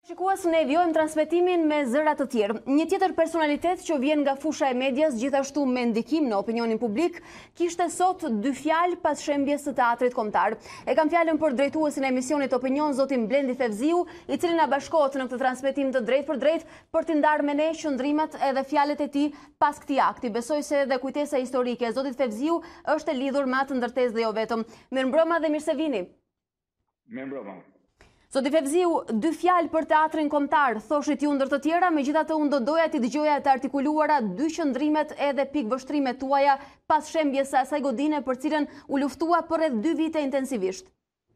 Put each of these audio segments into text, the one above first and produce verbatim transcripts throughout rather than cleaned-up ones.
Shikues, ne vjojmë transmetimin me zëra të tjerë. Një tjetër personalitet që vjen nga fusha e medias, gjithashtu me ndikim në opinionin publik, kishte sot dy fjalë pas shembjes së teatrit kombëtar. E kam fjalën për drejtuesin e emisionit Opinion, zotin Blendi Fevziu, i cili na bashkohet në këtë transmetim të drejt për drejt për të ndarë me ne qëndrimet edhe fjalët e tij pas këtij akti. Besoj se edhe kujtesa historike e zotit Fevziu është e lidhur me atë ndërtesë dhe jo vetëm. Mirëmbrëma dhe mirë se vini. Mirëmbrëma. Zoti Fevziu, dy fjalë për teatrin kombëtar, thoshit ju ndër të tjera, megjithatë unë do doja të dëgjoja të artikuluara dy qëndrimet edhe pikvështrimet tuaja pas shembjes së asaj godine për cilën u luftua për rreth dy vite intensivisht.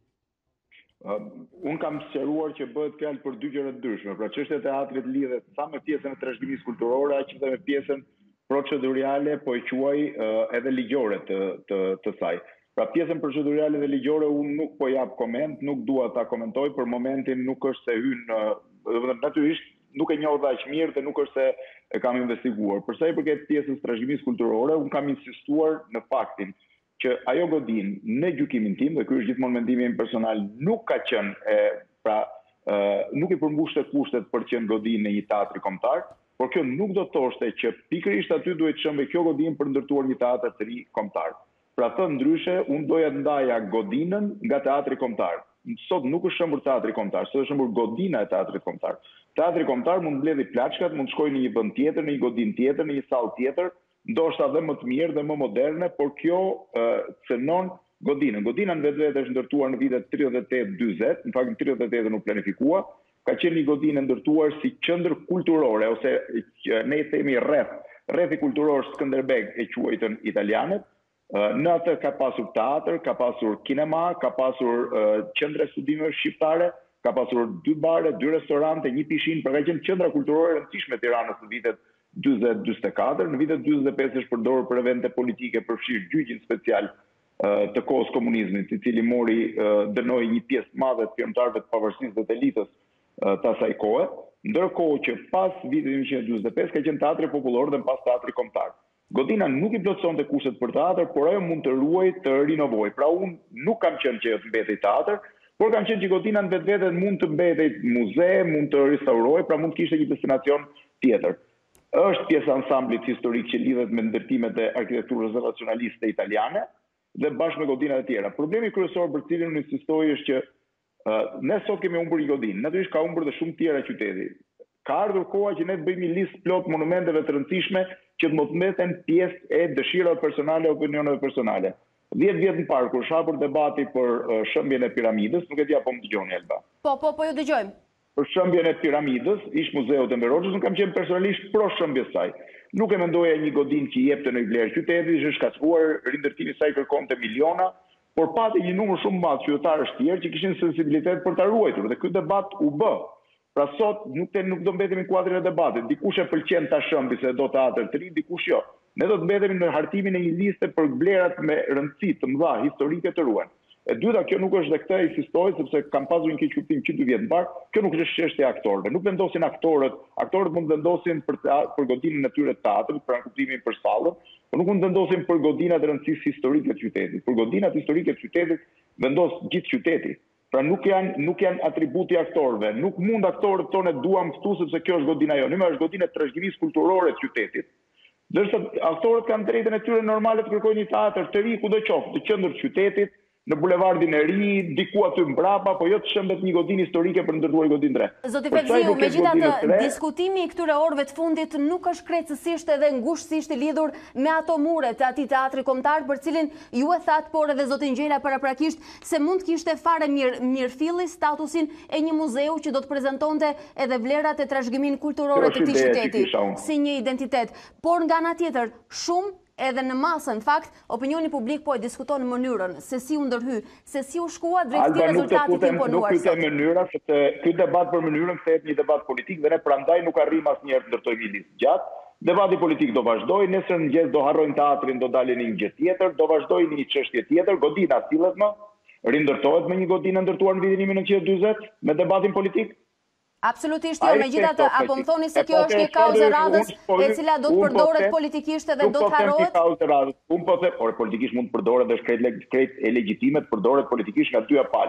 Uh, unë kam sqaruar që bëhet fjalë për dy gjëra të ndryshme. Pra çështja e teatrit lidhet sa me pjesën e trashëgimisë kulturore, aq edhe me pjesën procedurale, po e quaj uh, edhe ligjore të të, të saj. Pra pjesën procedurale dhe ligjore unë nuk po jap koment, nuk dua ta komentoj, për momentin nuk është se hyn, uh, natyrisht nuk e njoh aq mirë dhe nuk është se e kam investiguar. Për sa i përket pjesës trashëgimisë kulturore, unë kam insistuar në faktin që ajo godin në gjykimin tim, dhe ky është gjithmonë mendimi im personal, nuk ka qenë e, pra uh, nuk i përmbushte kushtet për të qenë godin në një teatri kombëtar, por kjo nuk do të thoshte që pikërisht aty duhet të shëmbej kjo godin për ndërtuar një teatr të ri kombëtar. Pra të ndryshe, unë doja të ndaja godinën nga teatri kombëtar. Sot nuk është shëmbur teatri kombëtar, sot është shëmbur godina e teatrit kombëtar. Teatri kombëtar mund mbledhë plaçkat, mund shkojë në një vend tjetër, në një godinë tjetër, në një sallë tjetër, ndoshta edhe më të mirë dhe më moderne, por kjo uh, cënon godinën. Godina në vetvete është ndërtuar në vitet tridhjetë e tetë dyzet, në fakt në tridhjetë e tetë nuk planifikua, ka qenë një godinë ndërtuar si qendër kulturore ose ne i themi rreth, rrethi kulturor Skënderbeg e quajtën italianët. Në atë ka pasur teatr, ka pasur kinema, ka pasur uh, qendra studimeve shqiptare, ka pasur dy bare, dy restorante, një pishinë, pra ka qenë qendra kulturore e rëndësishme e Tiranës në vitet dyzet dyzet e katër, në vitet dyzet e pesë është përdorur për evente politike, përfshirë gjyqin special uh, të kohës komunizmit, i cili mori uh, dënoi një pjesë madhe të firmtarëve të pavarësisë dhe të elitës uh, të asaj kohe, ndërkohë që pas vitit njëqind e dyzet e pesë ka qenë teatri popullor dhe pas teatri kombëtar. Godina nuk i plotësonte kushtet për teatr, por ajo mund të ruaj, të rinovoj. Pra unë nuk kam qenë që të mbetej teatr, por kam qenë që Godina në vetvete mund të mbetej muze, mund të restauroj, pra mund të kishte një destinacion tjetër. Është pjesë ansamblit historik që lidhet me ndërtimet e arkitekturës racionaliste italiane dhe bashkë me godinat e tjera. Problemi kryesor për cilin unë insistoj është që uh, ne sot kemi humbur një godinë, natyrisht ka humbur dhe shumë tjera qyteti. Ka ardhur koha që ne të bëjmë një listë plot monumenteve të rëndësishme që të mos mbeten pjesë e dëshirave personale, opinioneve personale. dhjetë vjet më parë kur shapur debati për uh, shëmbjen e piramidës, nuk e di apo më dëgjoni Elba. Po, po, po ju dëgjojmë. Për shëmbjen e piramidës, ish muzeu të Mberogjës, nuk kam qenë personalisht pro shëmbjes saj. Nuk e mendoja një godinë që i jepte në vlerë qytetit, ishte shkatëruar, rindërtimi i saj kërkonte miliona, por pati një numër shumë madh qytetarësh tjerë që kishin sensibilitet për ta ruajtur dhe ky debat u bë. Pra sot nuk, te, nuk do mbetemi në kuadrin e debatit. Dikush e pëlqen ta shëmbi se do teatr të ri, dikush jo. Ne do të mbetemi në hartimin e një liste për vlerat me rëndësi të mëdha historike të ruajnë. E dyta, kjo nuk është dhe këtë insistoj, sepse kam pasur një keq kuptim që dy vjet më parë, kjo nuk është çështje e aktorëve. Nuk vendosin aktorët, aktorët mund vendosin për për godinën e tyre të teatrit, për kuptimin për sallën, por nuk mund vendosin për godinat e rëndësisë historike të qytetit. Për godinat historike të qytetit vendos gjithë qyteti. Pra nuk janë, nuk janë atributi aktorëve. Nuk mund aktorët tonë duam këtu sepse kjo është godina jonë. Ima është godina e trashëgimisë kulturore të qytetit. Ndërsa aktorët kanë drejtën e tyre normale të kërkojnë një teatr të ri kudo qoftë, në qendër të qytetit, në bulevardin e ri, diku aty mbrapa, po jo të shëmbet një godinë historike për ndërtuar godinë re. Zoti Fevziu, megjithatë diskutimi i këtyre orëve të fundit nuk është krejtësisht edhe ngushtësisht i lidhur me ato mure të atij teatri kombëtar për cilin ju e thatë, por edhe zoti Ngjela paraprakisht se mund kishte fare mirë mirëfilli statusin e një muzeu që do të prezantonte edhe vlerat e trashëgiminë kulturore të këtij qyteti si një identitet. Por nga ana tjetër, shumë edhe në masën, në fakt, opinioni publik po e diskuton në mënyrën se si u ndërhy, se si u shkua drejt këtij rezultati të imponuar. Nuk këtë mënyra, sepse ky debat për mënyrën kthehet një debat politik dhe ne prandaj nuk arrim asnjëherë të ndërtojmë një listë gjatë. Debati politik do vazhdojë, nesër në mëngjes do harrojnë teatrin, do dalin në një gjë tjetër, do vazhdojnë një çështje tjetër, godina sillet më, rindërtohet me një godinë ndërtuar në vitin një mijë e dyqin me debatin politik. Absolutisht jo, megjithatë apo më thoni se kjo është një kauzë radhës e cila do të përdoret politikisht edhe do të harrohet? Unë po them, por politikisht mund të përdoret dhe është krejt e legjitime të përdoret politikisht nga dyja palët.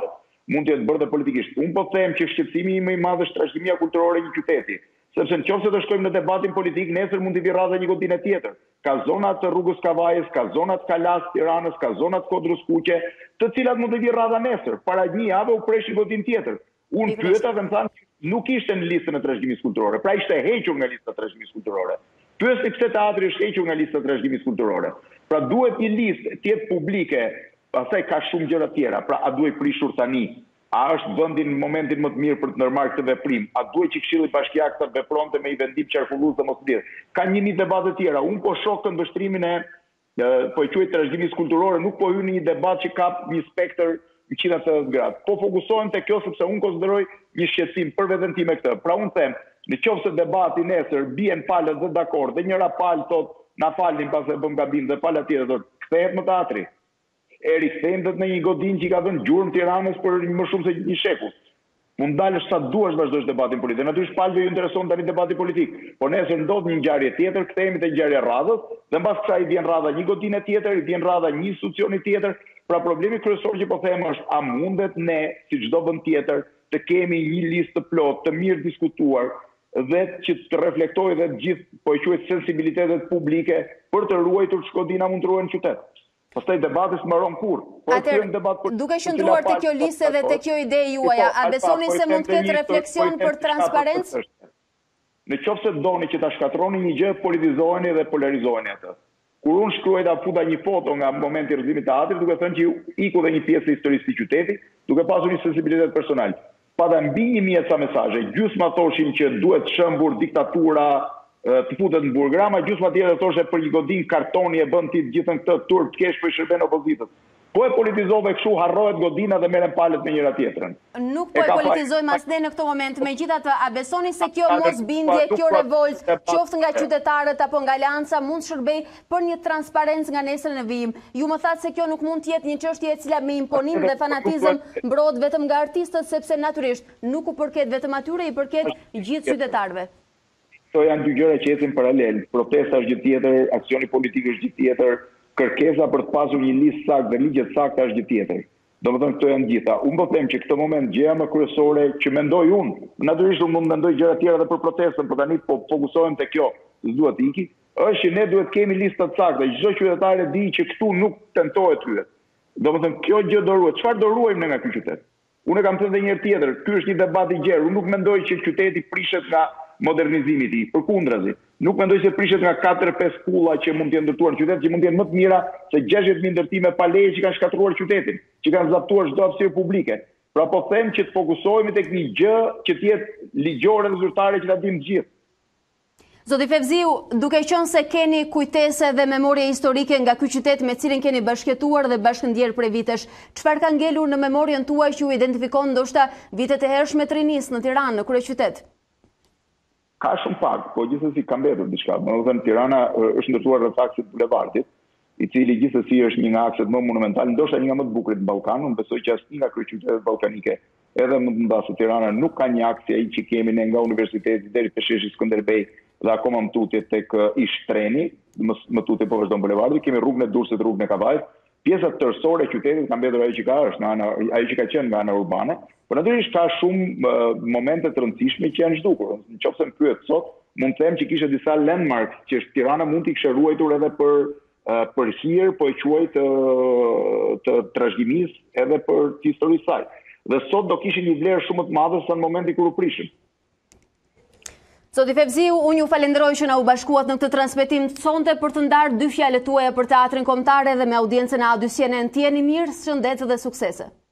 mund të jetë bërë dhe politikisht. Unë po them që shqetësimi më i madh është trashëgimia kulturore e një qyteti. Sepse nëse të shkojmë në debatin politik, nesër mund të vi radha një godinë tjetër. Ka zonat të rrugës Kavajës, ka zonat Kalas, Tiranës, ka zonat Kodrës Kuqe, të cilat mund të vi radha nesër. Para një jave u presh një godinë tjetër. Unë pyeta dhe më thanë nuk ishte në listën e trashëgimisë kulturore, pra ishte hequr nga lista e trashëgimisë kulturore. Pyesni pse teatri është hequr nga lista e trashëgimisë kulturore. Pra duhet një listë të jetë publike, pastaj ka shumë gjëra tjera. Pra a duhet prishur tani? A është vendi në momentin më të mirë për të ndërmarrë këtë veprim? A duhet që Këshilli Bashkiak të vepronte me i vendim qarkullues dhe mos lidh? Ka një një debate tjera. Unë po shoh të mbështrimin e po e quaj trashëgimisë kulturore, nuk po hyn në një debat që ka një spektër njëqind e tetëdhjetë gradë. Po fokusohen te kjo sepse unë konsideroj një shqetësim për veten time këtë. Pra unë them, në qoftë se debati nesër bien palët dhe dakord, dhe njëra palë thot na falni pas e bëm gabim dhe pala tjetër thot kthehet në teatri. E rikthehet në një godinë që ka dhënë gjurmë Tiranës për më shumë se një shekull. Mund dalësh sa duash vazhdosh debatin politik. Natyrisht palëve ju intereson tani debati politik. Po nesër ndodh një ngjarje tjetër, kthehemi te ngjarja radhës, dhe mbas kësaj vjen radha një godinë tjetër, vjen radha një institucioni tjetër. Pra problemi kryesor që po them është a mundet ne, si çdo vend tjetër, të kemi një listë të plotë, të mirë diskutuar dhe që të reflektojë dhe gjithë po e quhet sensibilitetet publike për të ruajtur Shkodina mund të ruajë në qytet. Pastaj debati s'mbaron kurrë. Atëherë, duke qëndruar te kjo listë dhe te kjo ide juaja, a besoni se mund të ketë refleksion për transparencë? Në qoftë se doni që ta shkatroni një gjë, politizoheni dhe polarizoheni atë. Kur unë shkruaj ta futa një foto nga momenti i rrëzimit të teatrit, duke thënë që iku dhe një pjesë e historisë të qytetit, duke pasur një sensibilitet personal. Pada mbi një mijë ca mesazhe, gjysma thoshin që duhet shëmbur diktatura, të futet në burgrama, gjysma tjetër thoshe për një godinë kartoni e bën ti gjithën këtë turp të kesh për i shërben opozitës. Po e politizove kështu, harrohet godina dhe merren palët me njëra tjetrën. Nuk po e politizojmë as ne në këtë moment. Megjithatë, a besoni se kjo mosbindje, kjo revoltë, qoftë nga qytetarët apo nga Lanca, mund shërbej për një transparencë nga nesër në vijim? Ju më thatë se kjo nuk mund të jetë një çështje e cila me imponim dhe fanatizëm mbrohet vetëm nga artistët, sepse natyrisht nuk u përket vetëm atyre, i përket gjithë qytetarëve. Këto janë dy gjëra që ecin paralel. Protesta është gjë tjetër, aksioni politik është gjë tjetër. Kërkesa për të pasur një listë saktë dhe ligje të sakta është gjë tjetër. Domethënë këto janë gjitha. Unë po them që këtë moment gjëja më kryesore që mendoj unë, natyrisht unë mund mendoj gjëra tjera edhe për protestën, por tani po fokusohem te kjo, duhet të iki, është që ne duhet kemi lista të sakta. Çdo qytetar e di që këtu nuk tentohet hyet. Domethënë kjo gjë do ruhet. Çfarë do ruajmë ne nga ky qytet? Unë kam thënë edhe një herë tjetër, ky është një debat i gjerë. Unë nuk mendoj që qyteti prishet nga modernizimi i tij. Përkundrazi, nuk mendoj se prishet nga katër pesë pulla që mund të jenë ndërtuar në qytet, që mund të jenë më të mira se gjashtëdhjetë mijë ndërtime pa leje që kanë shkatruar qytetin, që kanë zaptuar çdo hapësirë publike. Pra po them që të fokusohemi tek një gjë që të jetë ligjore dhe zyrtare që ta dimë të gjithë. Zoti Fevziu, duke qenë se keni kujtese dhe memorie historike nga ky qytet me cilin keni bashkëtuar dhe bashkëndjer prej vitesh, çfarë ka ngelur në memorien tuaj që u identifikon ndoshta vitet e hershme të rinisë në Tiranë, në kryeqytet? Ka shumë pak, po gjithsesi ka mbetur diçka. Domethënë Tirana është ndërtuar rreth aksit bulevardit, i cili gjithsesi është një nga akset më monumental, ndoshta një nga më të bukurit në Ballkan. Unë besoj që asnjë nga kryeqytetet ballkanike, edhe më të mëdha se Tirana, nuk ka një akt si ai që kemi ne nga universiteti deri te sheshi Skënderbej dhe akoma më tutje tek Ish Treni, më, më tutje po vazhdon bulevardi, kemi rrugën e Durrësit, rrugën e Kavajës. Pjesa tërësore e qytetit ka mbetur ajo që ka është, nga ana ajo që ka qenë nga ana urbane. Por natyrisht ka shumë uh, momente të rëndësishme që janë zhdukur. Nëse më pyet sot, mund të them që kishte disa landmarks që Tirana mund t'i kishte ruajtur edhe për uh, për hir, po e quaj të të trashëgimisë edhe për historisë saj. Dhe sot do kishin një vlerë shumë të madhe sa në momentin kur u prishim. Zoti Fevziu, unë ju falenderoj që na u bashkuat në këtë transmetim sonte për të ndarë dy fjalët tuaja për teatrin kombëtar dhe me audiencën e A dy C N N. Jeni mirë, shëndet dhe suksese.